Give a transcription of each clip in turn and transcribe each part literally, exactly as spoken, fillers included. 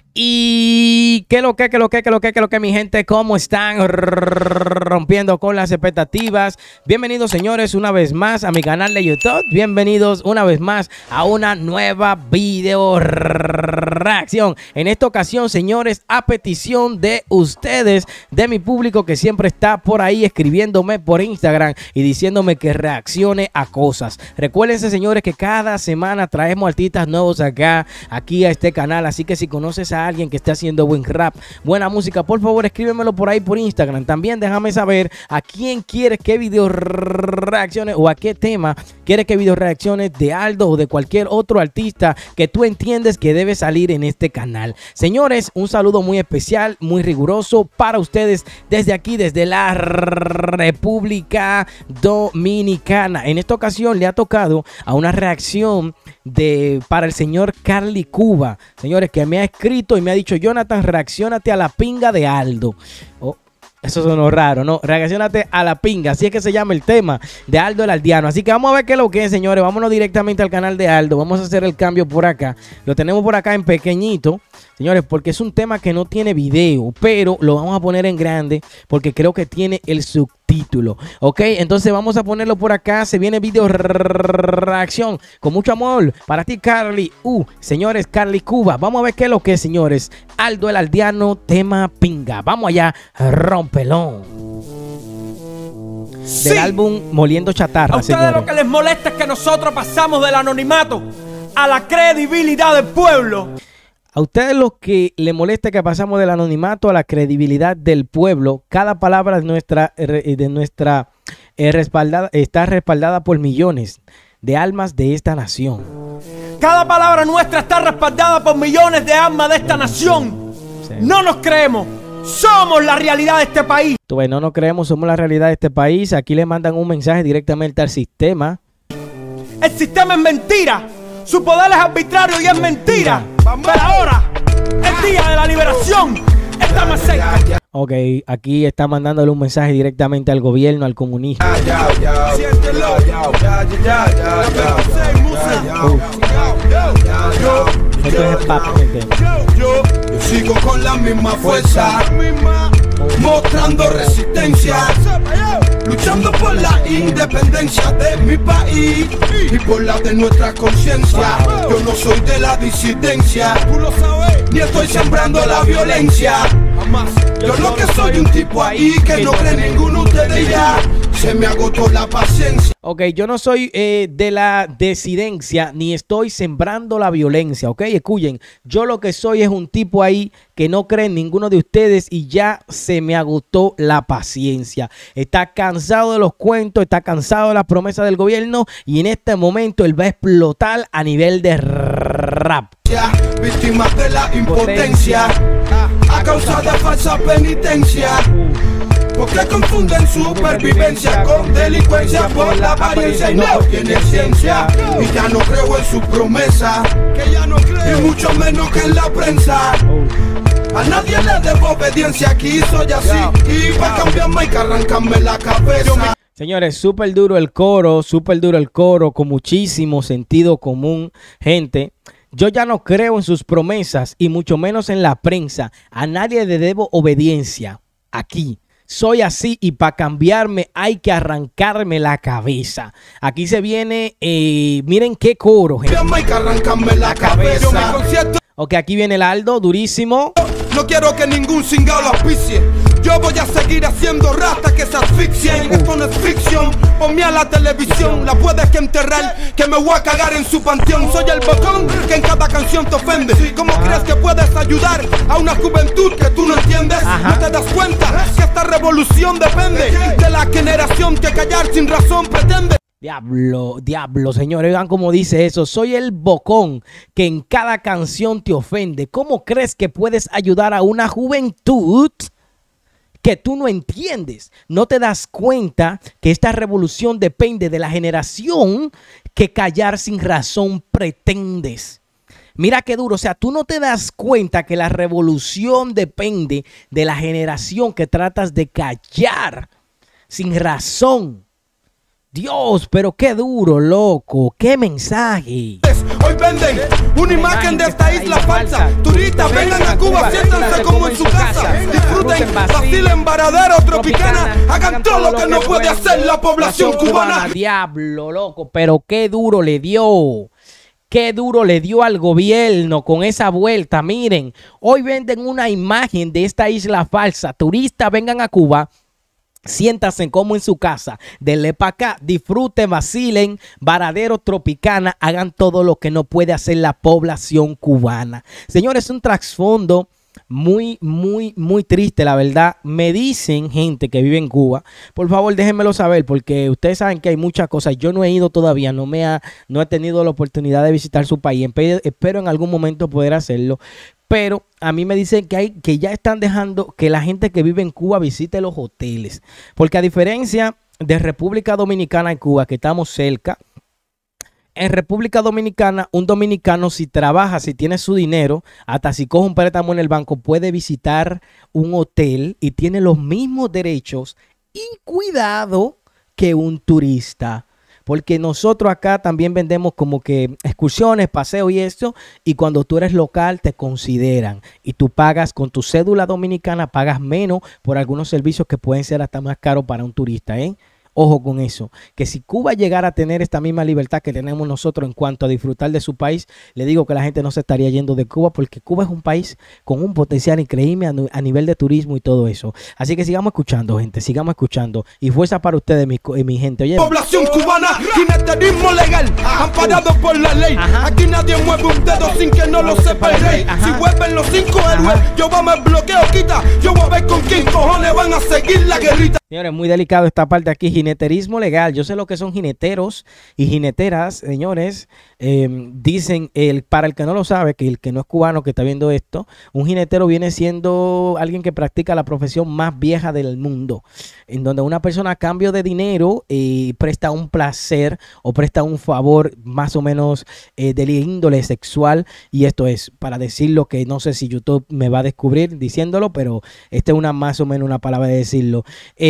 Y qué lo que, qué lo que, qué lo que, qué lo que, mi gente, ¿cómo están? Rompiendo con las expectativas. Bienvenidos, señores, una vez más a mi canal de YouTube. Bienvenidos una vez más a una nueva video reacción. En esta ocasión, señores, a petición de ustedes, de mi público que siempre está por ahí escribiéndome por Instagram y diciéndome que reaccione a cosas. Recuérdense, señores, que cada semana traemos artistas nuevos acá, aquí a este canal. Así que si conoces a alguien que esté haciendo buen rap, buena música, por favor escríbemelo por ahí por Instagram. También déjame saber a quién quieres que video reacciones o a qué tema quieres que video reacciones de Aldo o de cualquier otro artista que tú entiendes que debe salir en este canal. Señores, un saludo muy especial, muy riguroso para ustedes desde aquí, desde la República Dominicana. En esta ocasión le ha tocado a una reacción de para el señor Carly Cuba, señores, que me ha escrito y me ha dicho: Jonathan, reaccionate a la pinga de Aldo. Oh, eso sonó raro, ¿no? Reaccionate a la pinga, así es que se llama el tema de Aldo el Aldeano. Así que vamos a ver qué es lo que es, señores. Vámonos directamente al canal de Aldo. Vamos a hacer el cambio por acá. Lo tenemos por acá en pequeñito, señores, porque es un tema que no tiene video, pero lo vamos a poner en grande porque creo que tiene el subtítulo. Ok, entonces vamos a ponerlo por acá. Se viene video reacción con mucho amor para ti, Carly. Uh, señores, Carly Cuba. Vamos a ver qué es lo que es, señores. Aldo el Aldeano, tema pinga. Vamos allá, rompelón. Sí. Del álbum Moliendo Chatarra. A ustedes señores, lo que les molesta es que nosotros pasamos del anonimato a la credibilidad del pueblo. A ustedes lo que les molesta es que pasamos del anonimato a la credibilidad del pueblo. Cada palabra de nuestra, de nuestra eh, respaldada, está respaldada por millones de almas de esta nación. Cada palabra nuestra está respaldada por millones de almas de esta nación. Sí. No nos creemos. Somos la realidad de este país. Tú ves, no nos creemos, somos la realidad de este país. Aquí le mandan un mensaje directamente al sistema. El sistema es mentira. Su poder es arbitrario y es mentira. Pero ahora, el día de la liberación está más cerca. Ok, aquí está mandándole un mensaje directamente al gobierno, al comunismo. Siéntelo. Esto es pap, gente. Yo sigo con la misma fuerza, mostrando resistencia, luchando por la independencia de mi país y por la de nuestra conciencia. Yo no soy de la disidencia, tú lo sabes, ni estoy sembrando la violencia. Yo lo que soy un tipo ahí que no cree ninguno de ustedes ya. Se me agotó la paciencia. Ok, yo no soy eh, de la disidencia ni estoy sembrando la violencia, ok, escuchen, yo lo que soy es un tipo ahí que no cree en ninguno de ustedes y ya se me agotó la paciencia. Está cansado de los cuentos, está cansado de las promesas del gobierno y en este momento él va a explotar a nivel de rap. Víctimas de la impotencia a causa de falsa penitencia. Porque confunden supervivencia con delincuencia por la apariencia y no tienen ciencia. Y ya no creo en su promesa, que ya no creo, y mucho menos que en la prensa. A nadie le debo obediencia, aquí soy así. Y para cambiarme hay que arrancarme la cabeza. Señores, súper duro el coro, súper duro el coro, con muchísimo sentido común, gente. Yo ya no creo en sus promesas y mucho menos en la prensa. A nadie le debo obediencia, aquí. Soy así y para cambiarme hay que arrancarme la cabeza. Aquí se viene, eh, miren qué coro, gente. Hay que arrancarme la cabeza. Ok, aquí viene el Aldo, durísimo. No quiero que ningún cingao lo auspicie. Yo voy a seguir haciendo rata que se asfixien. Esto no es ficción, ponme a la televisión. La puedes que enterrar, que me voy a cagar en su panteón. Soy el bocón que en cada canción te ofende. ¿Cómo Ajá. crees que puedes ayudar a una juventud que tú no entiendes? Ajá. ¿No te das cuenta que esta revolución depende de la generación que callar sin razón pretende? Diablo, diablo, señores, vean cómo dice eso. Soy el bocón que en cada canción te ofende. ¿Cómo crees que puedes ayudar a una juventud que tú no entiendes? ¿No te das cuenta que esta revolución depende de la generación que callar sin razón pretendes? Mira qué duro, o sea, tú no te das cuenta que la revolución depende de la generación que tratas de callar sin razón. Dios, pero qué duro, loco, qué mensaje. Hoy venden una imagen de esta isla falsa. Turistas, vengan a Cuba, siéntanse como en su casa. Disfruten, vacilen, Varadero, Tropicana. Hagan todo lo que no puede hacer la población cubana. Diablo, loco, pero qué duro le dio. Qué duro le dio al gobierno con esa vuelta. Miren, hoy venden una imagen de esta isla falsa. Turistas, vengan a Cuba. Siéntanse como en su casa, denle para acá, disfruten, vacilen, Varadero, Tropicana, hagan todo lo que no puede hacer la población cubana. Señores, es un trasfondo muy, muy, muy triste, la verdad. Me dicen gente que vive en Cuba, por favor déjenmelo saber, porque ustedes saben que hay muchas cosas. Yo no he ido todavía, no me ha, no he tenido la oportunidad de visitar su país. Espero en algún momento poder hacerlo. Pero a mí me dicen que, hay, que ya están dejando que la gente que vive en Cuba visite los hoteles. Porque a diferencia de República Dominicana y Cuba, que estamos cerca, en República Dominicana, un dominicano si trabaja, si tiene su dinero, hasta si coge un préstamo en el banco, puede visitar un hotel y tiene los mismos derechos y cuidado que un turista. Porque nosotros acá también vendemos como que excursiones, paseos y esto. Y cuando tú eres local te consideran. Y tú pagas con tu cédula dominicana, pagas menos por algunos servicios que pueden ser hasta más caros para un turista, ¿eh? Ojo con eso, que si Cuba llegara a tener esta misma libertad que tenemos nosotros en cuanto a disfrutar de su país, le digo que la gente no se estaría yendo de Cuba, porque Cuba es un país con un potencial increíble a, a nivel de turismo y todo eso. Así que sigamos escuchando, gente, sigamos escuchando. Y fuerza para ustedes, mi, mi gente. Oye, población cubana, jineterismo legal, amparado por la ley. Ajá. Aquí nadie mueve un dedo sin que no lo sepa el rey. Ajá. Si vuelven los cinco héroes, yo vamos al bloqueo, quita. Yo voy a ver con quién cojones van a seguir la guerrita. Señores, muy delicado esta parte aquí, jineterismo legal. Yo sé lo que son jineteros y jineteras, señores. Eh, dicen, el, para el que no lo sabe, que el que no es cubano que está viendo esto, un jinetero viene siendo alguien que practica la profesión más vieja del mundo, en donde una persona a cambio de dinero eh, presta un placer o presta un favor más o menos eh, de índole sexual. Y esto es, para decirlo, que no sé si YouTube me va a descubrir diciéndolo, pero esta es una más o menos una palabra de decirlo.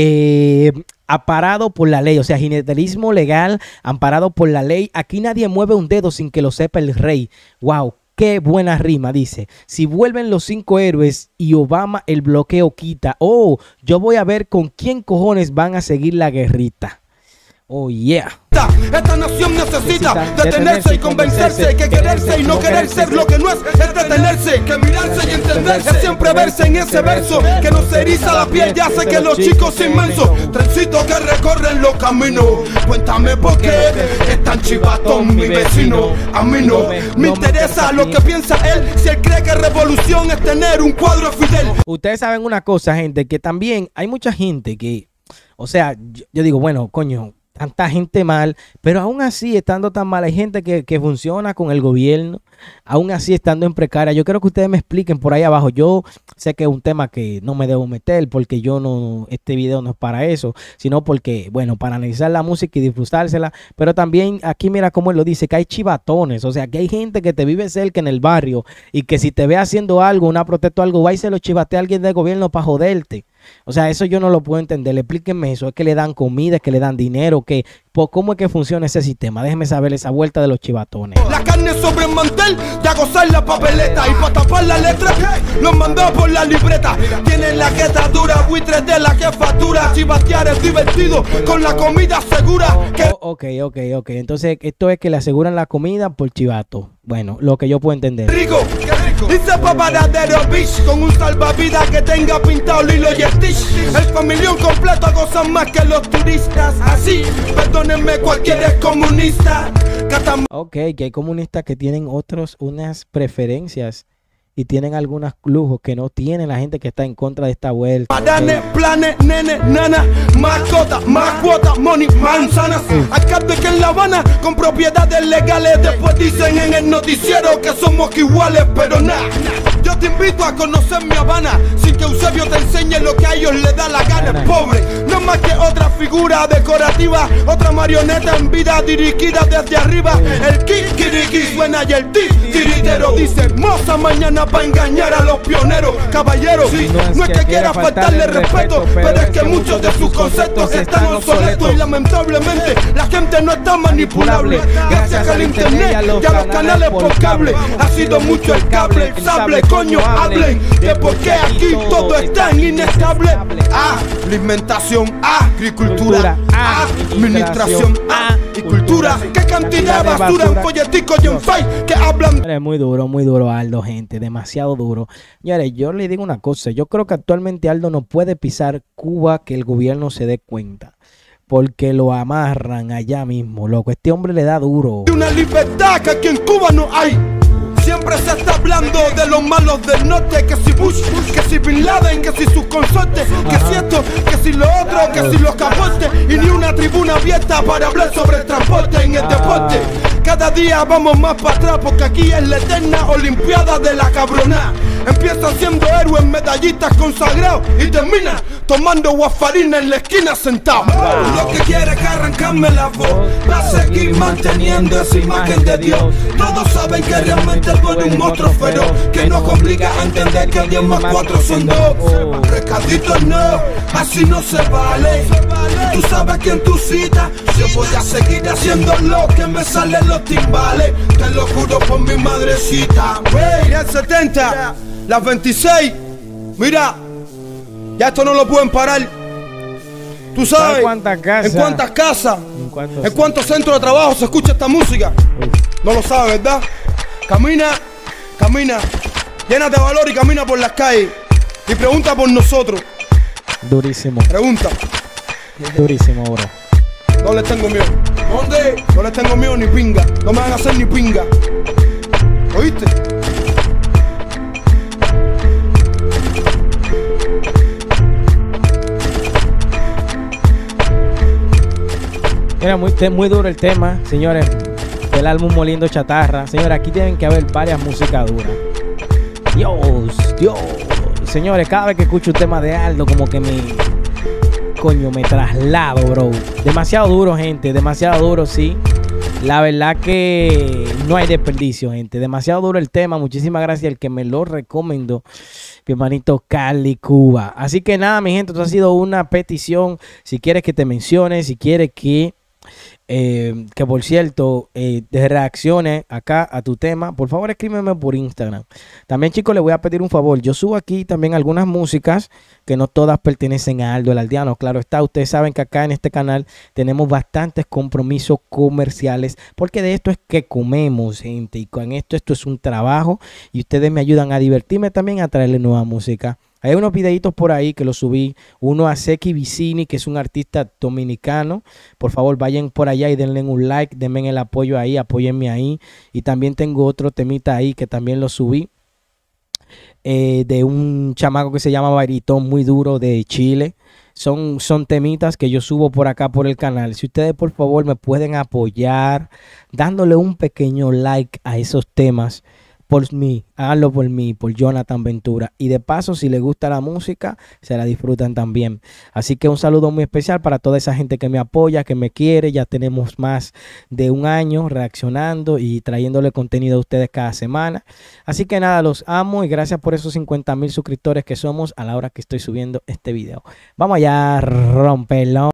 Eh, amparado por la ley, o sea, jineterismo legal, amparado por la ley. Aquí nadie mueve un dedo sin que lo sepa el rey. Wow, qué buena rima, dice. Si vuelven los cinco héroes y Obama el bloqueo quita. Oh, yo voy a ver con quién cojones van a seguir la guerrita. Oh, yeah. Esta nación necesita detenerse y convencerse que quererse y no querer ser lo que no es es detenerse, que mirarse y entenderse, es siempre verse en ese verso que nos eriza la piel y hace que los chicos inmensos, trencitos que recorren los caminos. Cuéntame por qué es tan chivatón mi vecino. A mí no me interesa lo que piensa él, si él cree que revolución es tener un cuadro Fidel. Ustedes saben una cosa, gente, que también hay mucha gente que, o sea, yo, yo digo, bueno, coño, tanta gente mal, pero aún así, estando tan mal, hay gente que, que funciona con el gobierno, aún así estando en precaria. Yo quiero que ustedes me expliquen por ahí abajo. Yo sé que es un tema que no me debo meter, porque yo no, este video no es para eso, sino porque, bueno, para analizar la música y disfrutársela, pero también aquí mira cómo él lo dice, que hay chivatones, o sea, que hay gente que te vive cerca en el barrio y que si te ve haciendo algo, una protesta o algo, va y se lo chivatea a alguien del gobierno para joderte. O sea, eso yo no lo puedo entender. Explíquenme eso. ¿Es que le dan comida, es que le dan dinero? ¿Qué? ¿Cómo es que funciona ese sistema? Déjenme saber esa vuelta de los chivatones. La carne sobre el mantel, ya gozar la papeleta. Y para tapar la letra, los mandó por la libreta. Tienen la jeta dura, buitres de la jefatura. Chivatear es divertido, con la comida segura. Que... Oh, ok, ok, ok. Entonces, esto es que le aseguran la comida por chivato. Bueno, lo que yo puedo entender. Rico, qué rico. Dice pa' Varadero Beach, con un salvavidas que tenga pintado Lilo y Stitch. El familión completo gozan más que los turistas. Así, perdónenme, cualquiera es comunista. Catam ok, que hay comunistas que tienen otros, unas preferencias y tienen algunos lujos que no tiene la gente que está en contra de esta vuelta. Padane, okay. Planes, nene, nana, mascota, más cuotas, money, manzanas. Uh. Alcalde que en La Habana con propiedades legales. Después dicen en el noticiero que somos iguales, pero nada. Yo te invito a conocer mi Habana sin que Eusebio te enseñe lo que a ellos les da la gana. Pobre, no más que otra figura decorativa, otra marioneta en vida dirigida desde arriba. El kikiriki suena y el ti tiritero dice hermosa mañana para engañar a los pioneros. Caballeros, sí, no es, no es que, que quiera faltarle respeto, pero, pero es que muchos de sus conceptos están obsoletos. Y lamentablemente la gente no está manipulable. Gracias al internet y a los canales por cable. Ha sido mucho el cable, el sable, coño, hablen de por qué aquí todo es tan inestable. Ah, alimentación, ah, agricultura, ah, administración, ah, y cultura. Qué cantidad de basura en folleticos y en fake que hablan. Es muy duro, muy duro Aldo, gente, demasiado duro. Señores, yo le digo una cosa, yo creo que actualmente Aldo no puede pisar Cuba que el gobierno se dé cuenta, porque lo amarran allá mismo, loco. Este hombre le da duro. Una libertad que aquí en Cuba no hay. Siempre se está hablando de los malos del norte, que si Bush, que si Bin Laden, que si sus consortes, que si esto, que si lo otro, que si los capotes, y ni una tribuna abierta para hablar sobre el transporte en el deporte. Cada día vamos más para atrás porque aquí es la eterna olimpiada de la cabrona. Empieza siendo héroes, medallistas consagrados y termina tomando guafarina en la esquina sentado. Lo que quiere es arrancarme la voz, va a seguir manteniendo esa imagen de Dios. Todos saben que realmente tú eres un monstruo feroz, que nos obliga a entender que diez más cuatro son dos. Recaditos no, así no se vale. Tú sabes quién tú citas, yo voy a seguir haciendo lo que me salen los timbales. Te lo juro por mi madrecita. Wey, el setenta, las veintiséis, mira, ya esto no lo pueden parar. Tú sabes ¿En cuántas casas? ¿En cuántas casas? ¿En cuántos, ¿En cuántos centros de trabajo se escucha esta música? Uf. No lo sabes, ¿verdad? Camina, camina, llénate de valor y camina por las calles y pregunta por nosotros. Durísimo. Pregunta. Durísimo, bro. No les tengo miedo. ¿Dónde? No les tengo miedo ni pinga. No me van a hacer ni pinga. ¿Oíste? Era muy, muy duro el tema, señores, del álbum Moliendo Chatarra. Señores, aquí tienen que haber varias músicas duras. Dios, Dios. Señores, cada vez que escucho un tema de Aldo, como que me... Coño, me traslado, bro. Demasiado duro, gente. Demasiado duro, sí. La verdad que no hay desperdicio, gente. Demasiado duro el tema. Muchísimas gracias al que me lo recomendó, mi hermanito Cali Cuba. Así que nada, mi gente, esto ha sido una petición. Si quieres que te mencione, si quieres que... Eh, que por cierto, eh, de reacciones acá a tu tema, por favor escríbeme por Instagram. También, chicos, les voy a pedir un favor. Yo subo aquí también algunas músicas que no todas pertenecen a Aldo el Aldeano. Claro está, ustedes saben que acá en este canal tenemos bastantes compromisos comerciales, porque de esto es que comemos, gente, y con esto, esto es un trabajo y ustedes me ayudan a divertirme también, a traerle nueva música. Hay unos videitos por ahí que los subí, uno a Seki Vicini, que es un artista dominicano. Por favor, vayan por allá y denle un like, denme el apoyo ahí, apóyenme ahí. Y también tengo otro temita ahí que también lo subí, eh, de un chamaco que se llama Baritón, muy duro, de Chile. Son, son temitas que yo subo por acá por el canal. Si ustedes por favor me pueden apoyar dándole un pequeño like a esos temas, por mí, háganlo por mí, por Jonathan Ventura. Y de paso, si les gusta la música, se la disfrutan también. Así que un saludo muy especial para toda esa gente que me apoya, que me quiere. Ya tenemos más de un año reaccionando y trayéndole contenido a ustedes cada semana. Así que nada, los amo y gracias por esos cincuenta mil suscriptores que somos a la hora que estoy subiendo este video. Vamos allá, rompelo.